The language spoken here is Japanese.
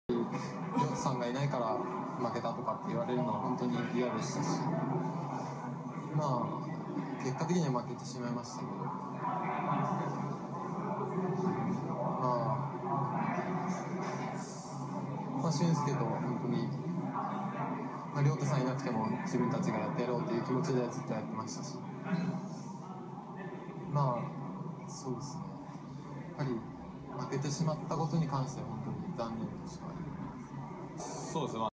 亮太さんがいないから負けたとかって言われるのは本当に嫌でしたし、結果的には負けてしまいましたけど、俊介と本当に、亮太さんいなくても自分たちがやってやろうという気持ちでずっとやってましたし、そうですね、やっぱり負けてしまったことに関しては本当に残念としかありません。 そうですね。